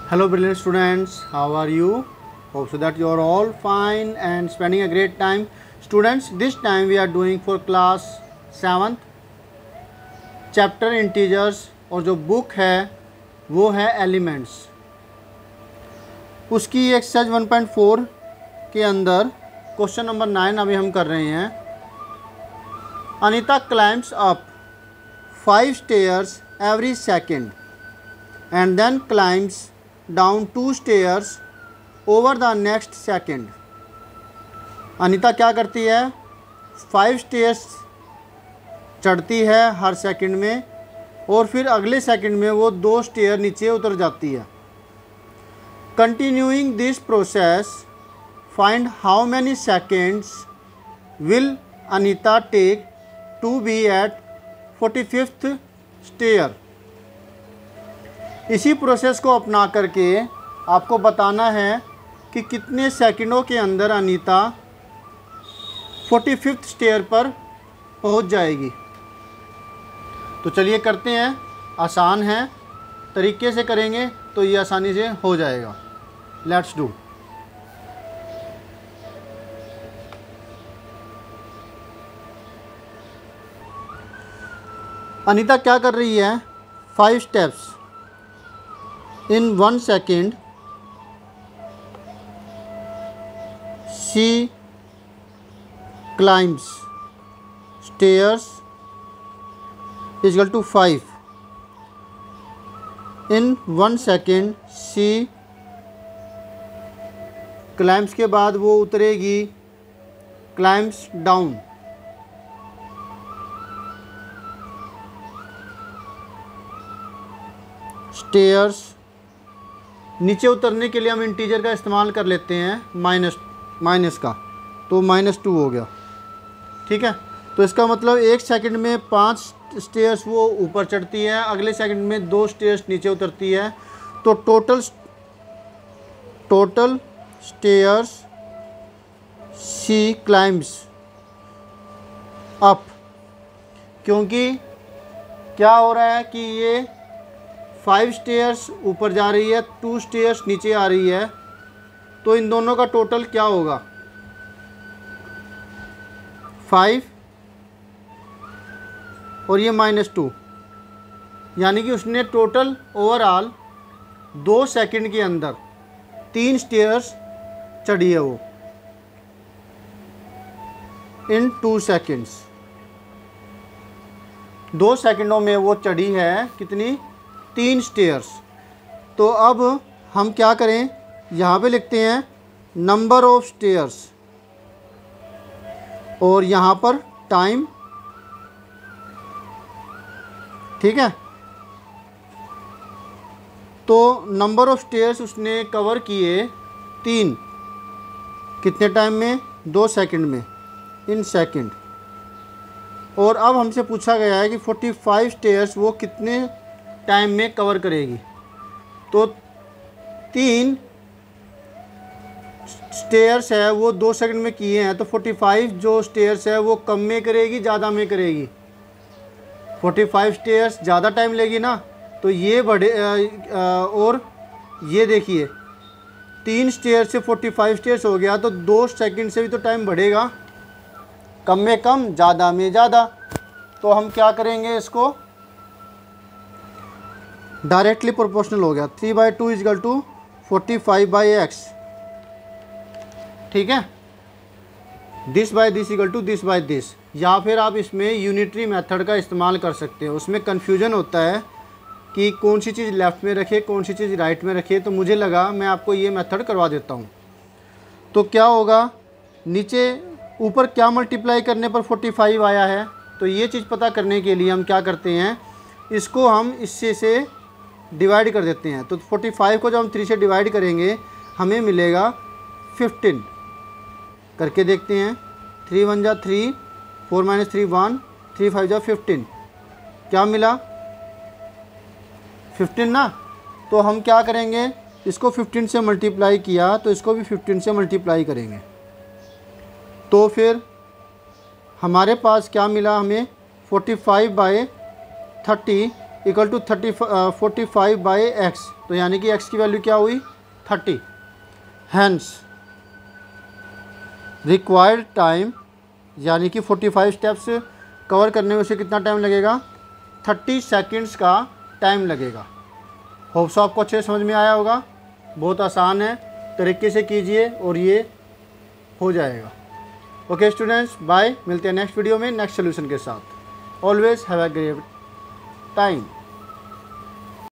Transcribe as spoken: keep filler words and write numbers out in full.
Hello brilliant students, how are you? Hope so that you are all fine and spending a great time. Students, this time we are doing for class seventh chapter integers और जो book है वो है elements. उसकी exercise one point four के अंदर question number nine अभी हम कर रहे हैं। Anita climbs up five stairs every second and then climbs down two stairs over the next second। Anita क्या करती है? फाइव स्टेयर्स चढ़ती है हर सेकंड में और फिर अगले सेकंड में वो दो स्टेयर नीचे उतर जाती है। Continuing this process find how many seconds will Anita take to be at forty fifth stair. इसी प्रोसेस को अपना करके आपको बताना है कि कितने सेकंडों के अंदर अनीता फोर्टी फिफ्थ स्टेयर पर पहुंच जाएगी। तो चलिए करते हैं, आसान है, तरीके से करेंगे तो ये आसानी से हो जाएगा। Let's do. अनीता क्या कर रही है? Five steps in one second she climbs stairs is equal to five। in one second she climbs के बाद वो उतरेगी climbs down। stairs नीचे उतरने के लिए हम इंटीजर का इस्तेमाल कर लेते हैं माइनस माइनस का, तो माइनस टू हो गया। ठीक है, तो इसका मतलब एक सेकंड में पांच स्टेयर्स वो ऊपर चढ़ती है, अगले सेकंड में दो स्टेयर्स नीचे उतरती है। तो total total stairs she climbs up. क्योंकि क्या हो रहा है कि ये फाइव स्टेयर्स ऊपर जा रही है, टू स्टेयर्स नीचे आ रही है, तो इन दोनों का टोटल क्या होगा? फाइव और ये माइनस टू, यानी कि उसने टोटल ओवरऑल दो सेकंड के अंदर तीन स्टेयर्स चढ़ी है वो इन टू सेकंड्स। दो सेकंडों में वो चढ़ी है कितनी? तीन स्टेयर्स। तो अब हम क्या करें, यहाँ पे लिखते हैं नंबर ऑफ स्टेयर्स और यहाँ पर टाइम। ठीक है, तो नंबर ऑफ स्टेयर्स उसने कवर किए तीन, कितने टाइम में? दो सेकंड में, इन सेकंड। और अब हमसे पूछा गया है कि फोर्टी फाइव स्टेयर्स वो कितने टाइम में कवर करेगी। तो तीन स्टेयर्स है वो दो सेकंड में किए हैं, तो फोर्टी फाइव जो स्टेयर्स है वो कम में करेगी ज़्यादा में करेगी? फोर्टी फाइव स्टेयर्स ज़्यादा टाइम लेगी ना, तो ये बढ़े। और ये देखिए तीन स्टेयर से फोर्टी फाइव स्टेयर्स हो गया, तो दो सेकंड से भी तो टाइम बढ़ेगा, कम में कम ज़्यादा में ज़्यादा। तो हम क्या करेंगे, इसको डायरेक्टली प्रोपोर्शनल हो गया। Three by two is equal to forty five by x. ठीक है, this by this equal to this by this. या फिर आप इसमें यूनिटरी मेथड का इस्तेमाल कर सकते हैं। उसमें कन्फ्यूजन होता है कि कौन सी चीज़ लेफ़्ट में रखे, कौन सी चीज़ राइट में रखे, तो मुझे लगा मैं आपको ये मेथड करवा देता हूँ। तो क्या होगा, नीचे ऊपर क्या मल्टीप्लाई करने पर फोर्टी फाइव आया है, तो ये चीज़ पता करने के लिए हम क्या करते हैं, इसको हम इससे से डिवाइड कर देते हैं। तो फोर्टी फाइव को जब हम थ्री से डिवाइड करेंगे हमें मिलेगा फिफ्टीन। करके देखते हैं, थ्री वन जा three, four minus three one, three five जा फिफ्टीन। क्या मिला? फिफ्टीन ना। तो हम क्या करेंगे, इसको फिफ्टीन से मल्टीप्लाई किया तो इसको भी फिफ्टीन से मल्टीप्लाई करेंगे। तो फिर हमारे पास क्या मिला, हमें forty five by thirty equal to thirty forty five by x, तो यानी कि एक्स की वैल्यू क्या हुई थर्टी। हैंस रिक्वायर्ड टाइम, यानी कि फोर्टी फाइव स्टेप्स कवर करने में उसे कितना टाइम लगेगा, थर्टी सेकंड्स का टाइम लगेगा। होप सो आपको अच्छे समझ में आया होगा। बहुत आसान है, तरीके से कीजिए और ये हो जाएगा। ओके स्टूडेंट्स, बाय, मिलते हैं नेक्स्ट वीडियो में नेक्स्ट सोल्यूशन के साथ। Always have a great time.